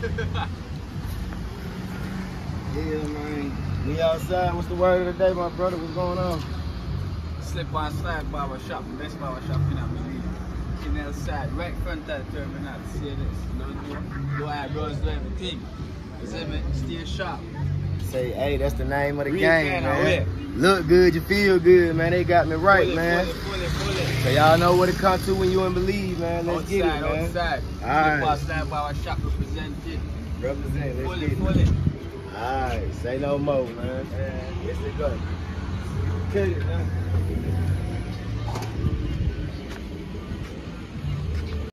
Yeah, man. We outside. What's the word of the day, my brother? What's going on? Slip on slide barber shop, the best barber shop in Abilene. In outside, right front of the terminal. See this? Do eyebrows, do everything. You see me? Stay sharp. Say, hey, that's the name of the Real game, fan, man. Look good, you feel good, man. They got me right, man. Pull it. So y'all know what it comes to when you and believe, man. Let's get it, man. Outside. All right. Slip on slide barber shop represented. Represent, let's get it. Pull it. All right, say no more, man. Yes, it go. Cut it, man.